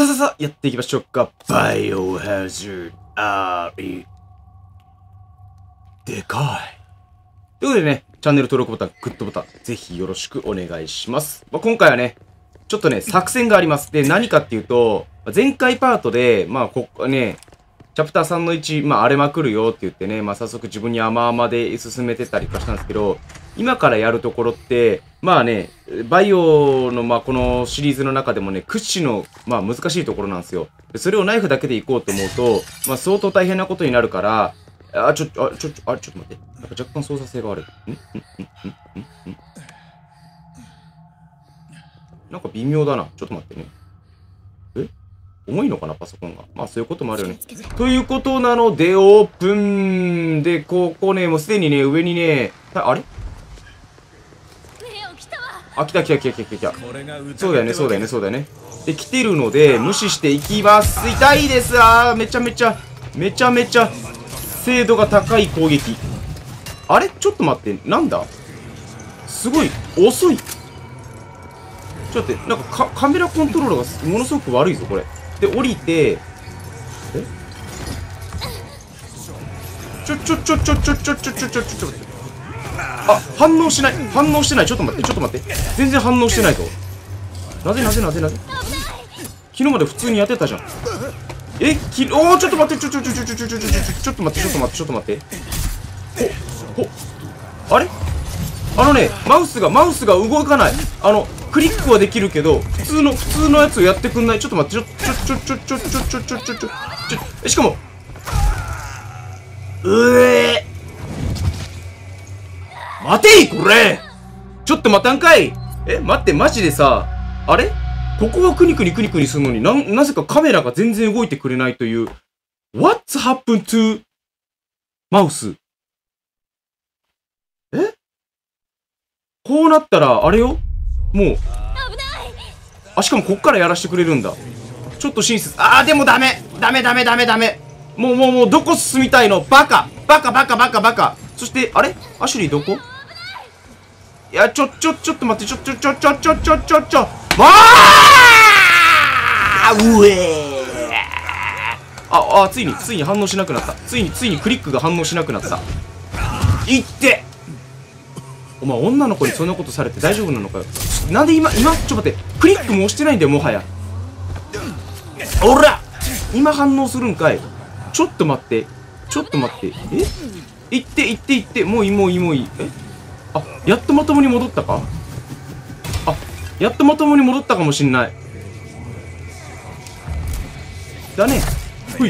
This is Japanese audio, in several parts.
さ、やっていきましょうか。バイオハザード RE。でかい。ということでね、チャンネル登録ボタン、グッドボタン、ぜひよろしくお願いします。今回はね、ちょっとね、作戦があります。で、何かっていうと、前回パートで、ここね、チャプター3の1、荒れまくるよって言ってね、早速自分に甘々で進めてたりとかしたんですけど、今からやるところって、バイオの、このシリーズの中でもね、屈指の、難しいところなんですよ。でそれをナイフだけでいこうと思うと、相当大変なことになるから、ちょっと待って。なんか若干操作性が悪い。なんか微妙だな。ちょっと待ってね。重いのかなパソコンが。そういうこともあるよね。ということなので、オープンで、ここね、もうすでにね、上にね、あれ来た。そうだよね。で、来てるので、無視していきます。痛いです。めちゃめちゃ、精度が高い攻撃。あれちょっと待って、なんだすごい、遅い。ちょっと待って、なんかカメラコントロールがものすごく悪いぞ、これ。で、降りて、ちょっと待って。反応してない。ちょっと待って。全然反応してないぞ。なぜ昨日まで普通にやってたじゃん。ちょっと待って。ちょっと待って。あれマウスが動かない。クリックはできるけど、普通のやつをやってくんない。ちょっと待って、しかも、待ていこれちょっと待たんかい待って、マジでさ、あれここはクニクニするのになぜかカメラが全然動いてくれないという。What's happened to マウスこうなったら、あれよもう。しかもこっからやらしてくれるんだ。ちょっと親切。でもダメもう、どこ進みたいのバカそして、あれアシュリーどこいや、ちょっと待って、ついに反応しなくなった。ついにクリックが反応しなくなった。いってお前、女の子にそんなことされて大丈夫なのかよ。なんで今、ちょっと待って、クリックも押してないんだよ、もはや。おら今反応するんかい。ちょっと待って。行って。もういい。やっとまともに戻ったかやっとまともに戻ったかもしんない。だね。ふい。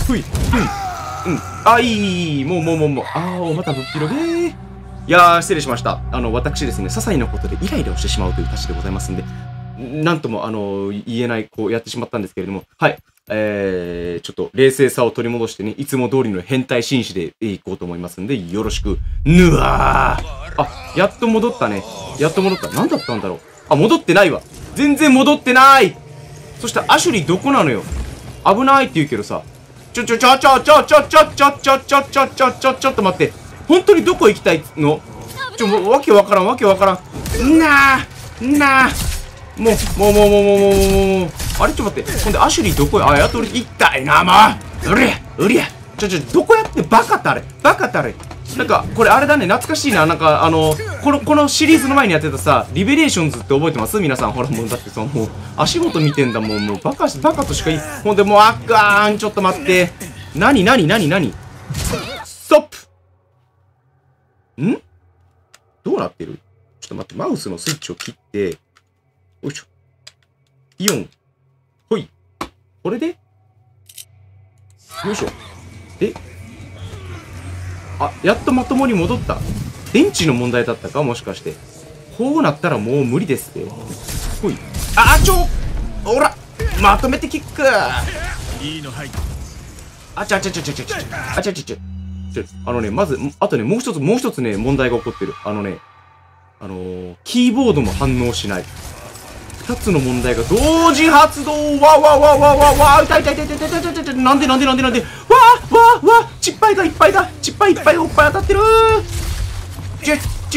いい。もう。またぶっ広げいやー、失礼しました。私ですね、些細なことでイライラをしてしまうというたちでございますんで、なんとも、言えない、やってしまったんですけれども、はい。ちょっと冷静さを取り戻してね、いつも通りの変態紳士でいこうと思いますんで、よろしく。やっと戻ったね。何だったんだろう。戻ってないわ。全然戻ってない。そしてアシュリーどこなのよ。危ないって言うけどさ。ちょっと待って。本当にどこ行きたいの？わけわからん。もう。あれちょっと待って。ほんで、アシュリーどこやっと俺、行ったいな、もううりゃどこやってバカたれ。なんか、これあれだね、懐かしいな。なんか、このシリーズの前にやってたさ、リベレーションズって覚えてます皆さん。ほら、もう、だってさ、もう、足元見てんだもん。もう、バカとしかほんで、もう、ちょっと待って。何ストップどうなってるちょっと待って、マウスのスイッチを切って、よいしょ。イオン。ほい。これでよいしょ。やっとまともに戻った。電池の問題だったかもしかして。こうなったらもう無理ですって。ほい。ほらまとめてキックいいの入っまず、あとね、もう一つね、問題が起こってる。キーボードも反応しない。二つの問題が同時発動痛いなんで失敗がいっぱいだ失敗いっぱいおっぱい当たってる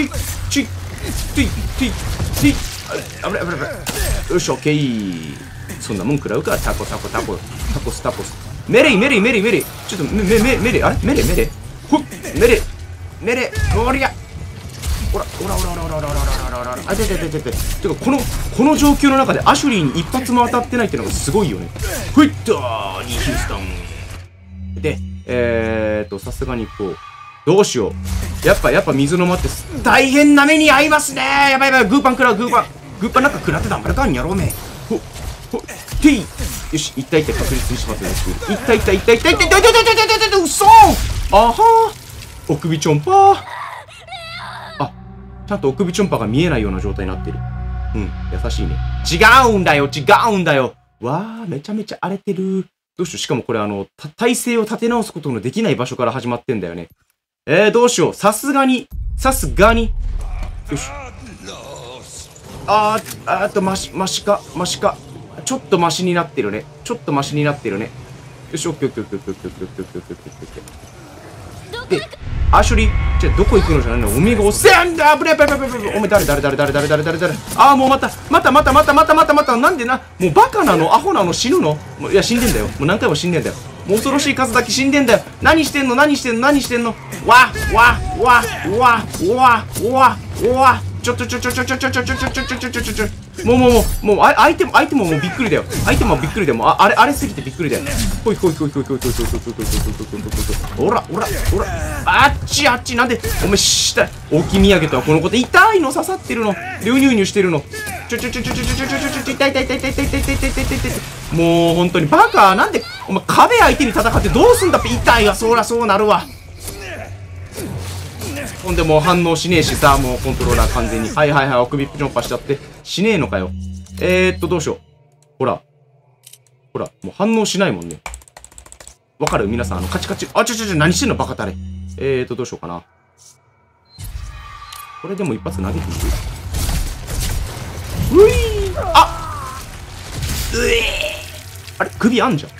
危ないよし、オッケーそんなもん食らうか。タコタコタコ。タコスタコス。メレイメレイメレイメレイ。ちょっと、メレイ、あれメレイメレイほっメレイメレイおりゃほらほらほらほらほらほらほらほらほらあいててててててかこの状況の中でアシュリーに一発も当たってないっていうのがすごいよね。ふいっとーにヒューストンで、さすがにこうどうしよう。やっぱ水の間って大変な目に遭いますね。やばいやばい、グーパン食らう、グーパンなんか食らってたんばらかんやろうめ。ほていよし、一体確実にしますよ。いったうそーあはーお首ちょんぱーあ、ちゃんとお首ちょんぱが見えないような状態になってる。うん、優しいね。違うんだよわー、めちゃめちゃ荒れてる。どうしよう、しかもこれ体勢を立て直すことのできない場所から始まってんだよね。どうしよう。さすがに。よし。マシか。ちょっとマシになってるね。よし、オッケー。で、アシュリー、じゃあどこ行くのじゃないの？おめえがおっせんだ！危ない！おめえ誰？ああ、もうまた、なんでな、もうバカなの？アホなの？死ぬの？いや、死んでんだよ。もう何回も死んでんだよ。もう恐ろしい数だけ死んでんだよ。何してんのわちょもう相手ももうびっくりだよ。あれすぎてびっくりだよ。ほいおらあっちなんでおめした大き土産とはこのこと痛いの刺さってるのニューしてるの痛いもう本当にバカなんでお前壁相手に戦ってどうすんだって痛いわ。そらそうなるわ。ほんでもう反応しねえしさ、もうコントローラー完全に。はい、お首プチョンパしちゃって。しねえのかよ。どうしよう。ほら、もう反応しないもんね。わかる皆さん、カチカチ。何してんのバカタレ。どうしようかな。これでも一発投げていく。あれ首あんじゃん。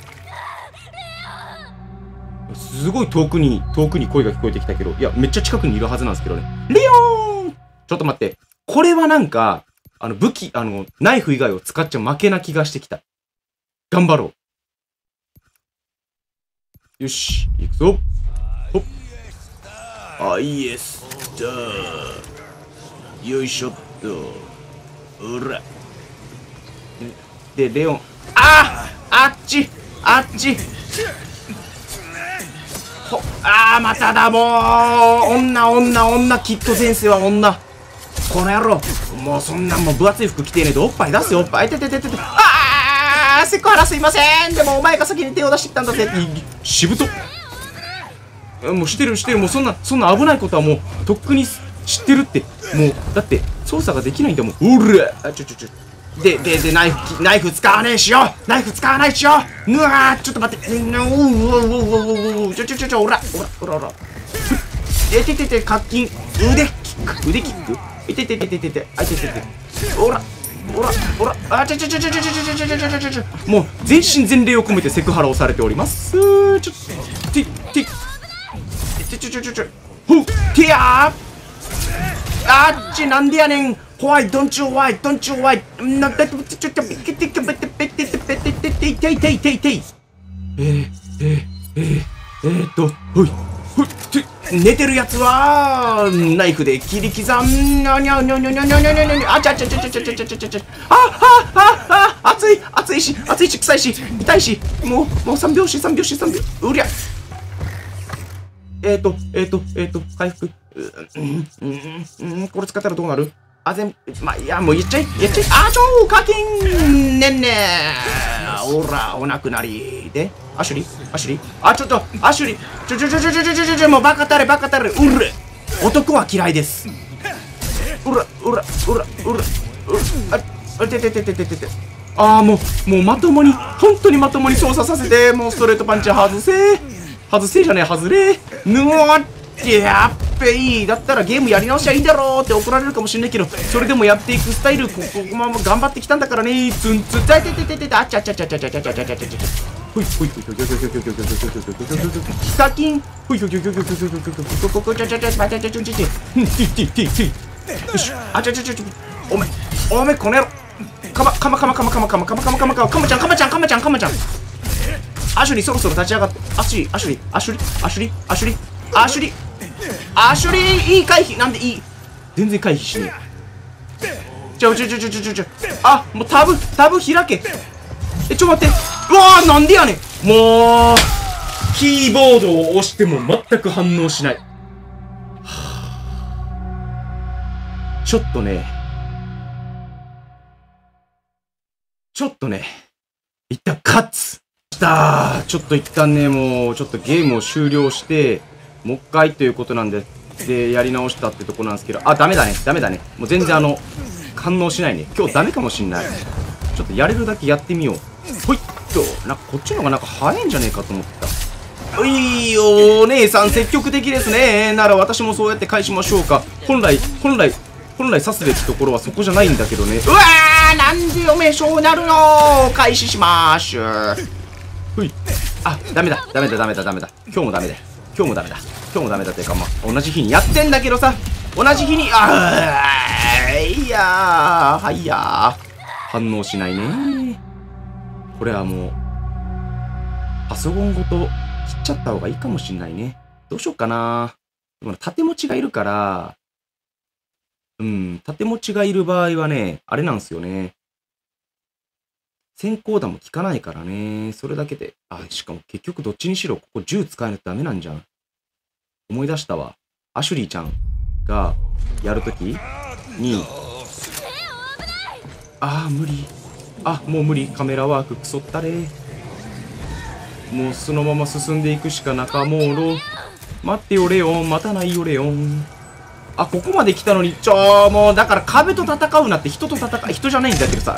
すごい遠くに声が聞こえてきたけど、いや、めっちゃ近くにいるはずなんですけどね。リオーンちょっと待って。これはなんか、武器、ナイフ以外を使っちゃ負けな気がしてきた。頑張ろう。よし、行くぞ。ほっ。イエスだー。よいしょっと。うら。で、レオン。あっちまただ、もう女きっと前世は女。この野郎もうそんなんもう分厚い服着てねえでおっぱい出すよ。おっぱいセクハラすいません。でもお前が先に手を出してきたんだぜ。しぶともうしてるもうそんな危ないことはもうとっくに知ってるって。もうだって操作ができないんだもん。でナイフ使わないしよ。うわーちょっと待って。おら活筋腕キックおらもう全身全霊を込めてセクハラをされております。あっちなんでやねん。Why don't you why 寝てるやつはナイフで切り刻ん熱いし臭いし痛いしもう3拍子うりゃ回復これ使ったらどうなる？いやもう言っちゃい課金ねんねおらお亡くなりでアシュリーちょっとアシュリーもうバカたれ男は嫌いです。もうまともに本当にまともに操作させて。もうストレートパンチ外せじゃねえ外れやっべい。だったらゲームやり直しゃいいんだろうって怒られるかもしれないけど、それでもやっていくスタイルこまま頑張ってきたんだからね。ツンツンあちゃほいほいヒカキンほいほいよしおめこの野郎かまちゃん。アシュリーそろそろ立ち上がって。アシュリーいい回避。なんでいい。全然回避しねえ。あ、もうタブ開け。ちょ待って。うわー、なんでやねん。もうキーボードを押しても全く反応しない。ちょっとね、一旦勝つ。ちょっと一旦ね、もうちょっとゲームを終了して、もう一回ということなんで、やり直したってとこなんですけど、あ、ダメだね。もう全然反応しないね。今日ダメかもしんない。ちょっとやれるだけやってみよう。ほいっと、なんかこっちの方がなんか早いんじゃねえかと思ってた。お姉さん積極的ですね。なら私もそうやって返しましょうか。本来刺すべきところはそこじゃないんだけどね。うわー、なんでおめえそうなるの。開始しまーしゅ。ほい。あ、ダメだ。今日もダメだっていうか、まあ、同じ日にやってんだけどさ。いやー、反応しないね。これはもう、パソコンごと切っちゃった方がいいかもしんないね。どうしようかな。でも縦持ちがいるから、縦持ちがいる場合はね、あれなんですよね。先行弾も効かないからね。それだけで。あ、しかも結局どっちにしろ、ここ銃使えないとダメなんじゃん。思い出したわ。アシュリーちゃんがやるときに、無理。もう無理。カメラワーククソったれ。もうそのまま進んでいくしかなかもろ。待ってよ、レオン。待たないよ、レオン。ここまで来たのに、もう、だから壁と戦うなって、人じゃないんだけどさ、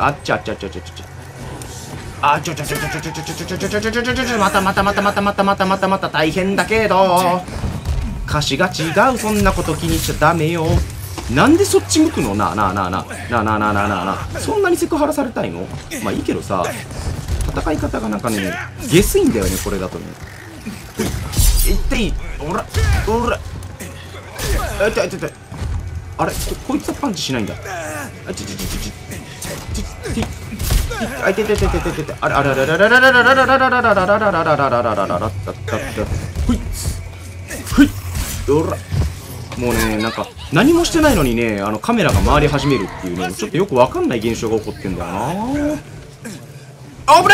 また大変だけど、歌詞が違う、そんなこと気にしちゃダメよ。なんでそっち向くの。なあ、そんなにセクハラされたいの。まあいいけどさ、戦い方がなんかね、下水んだよね、これだとね。あれ、こいつはパンチしないんだ。もうね、なんか何もしてないのにね、カメラが回り始めるっていうね、ちょっとよくわかんない現象が起こってんだよな。危ない。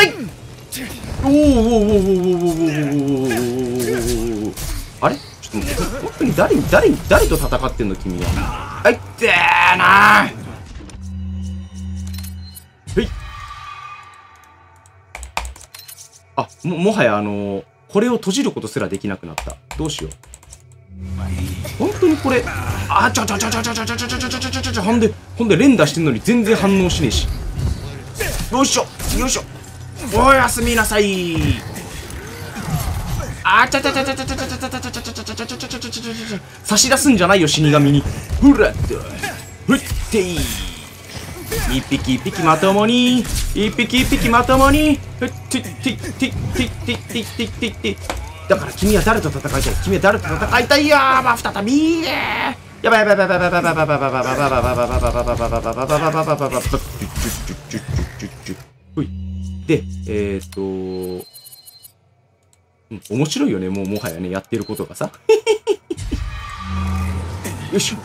あれ、ちょっと待って、本当に誰と戦ってんの君は。あいってーなー。もはやこれを閉じることすらできなくなった。どうしよう。本当にこれ、ほんで連打してんのに全然反応しねえし。よいしょ。おやすみなさい。差し出すんじゃないよ、死神に。ふらっと。ふってい。一匹一匹まともに。ふって。だから君は誰と戦いたいよ。再びやばい。で、面白いよね、もはやね、やってることがさ。よし。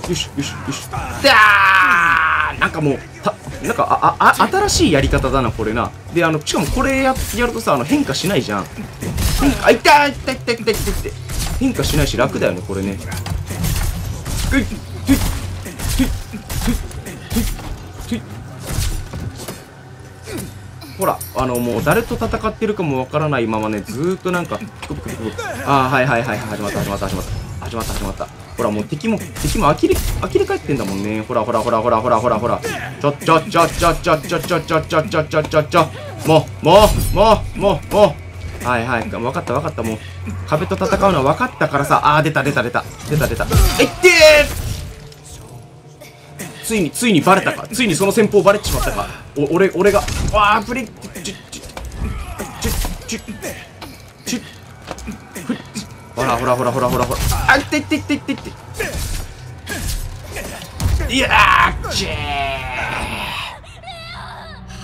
なんかもう、なんか、新しいやり方だな、これな。で、しかもこれやるとさ、変化しないじゃん。痛い。変化しないし、楽だよね、これね。ほら、もう誰と戦ってるかもわからないままね、ずーっとなんか、はい、始まった。ほら、もう敵も呆れ返ってんだもんね。ほら。ちょ。もう。はい、わかった。もう、壁と戦うのは分かったからさ、出た。いってー。ついにバレたか。ついにその戦法バレてしまったか。俺が、プリッほら。いって。いやー、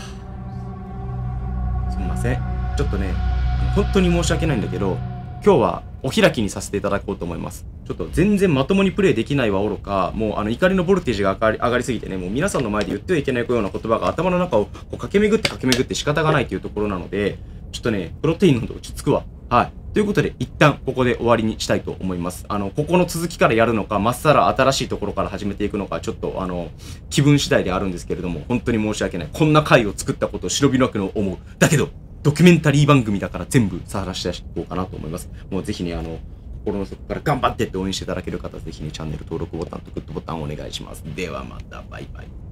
ちょっとね、本当に申し訳ないんだけど、今日はお開きにさせていただこうと思います。ちょっと全然まともにプレイできないはおろか、もう怒りのボルテージが上がりすぎてね、もう皆さんの前で言ってはいけないような言葉が頭の中をこう駆け巡って仕方がないというところなので、ちょっとね、プロテイン飲んで落ち着くわ。はい。ということで、一旦ここで終わりにしたいと思います。ここの続きからやるのか、まっさら新しいところから始めていくのか、ちょっと気分次第であるんですけれども、本当に申し訳ない。こんな回を作ったことを忍びなくの思う。だけど、ドキュメンタリー番組だから全部晒し出していこうかなと思います。もうぜひね、心の底から頑張ってって応援していただける方は、ぜひね、チャンネル登録ボタンとグッドボタンをお願いします。ではまた、バイバイ。